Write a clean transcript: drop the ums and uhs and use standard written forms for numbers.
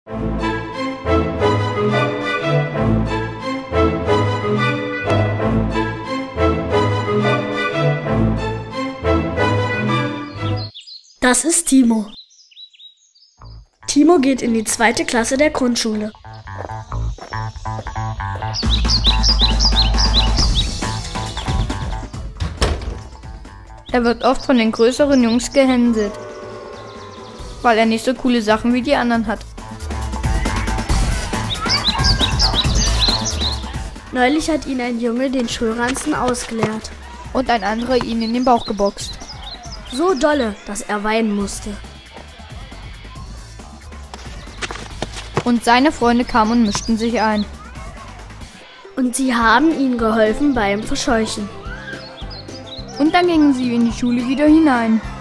Das ist Timo. Timo geht in die 2. Klasse der Grundschule. Er wird oft von den größeren Jungs gehänselt, weil er nicht so coole Sachen wie die anderen hat. Neulich hat ihn ein Junge den Schulranzen ausgeleert. Und ein anderer ihn in den Bauch geboxt. So dolle, dass er weinen musste. Und seine Freunde kamen und mischten sich ein. Und sie haben ihm geholfen beim Verscheuchen. Und dann gingen sie in die Schule wieder hinein.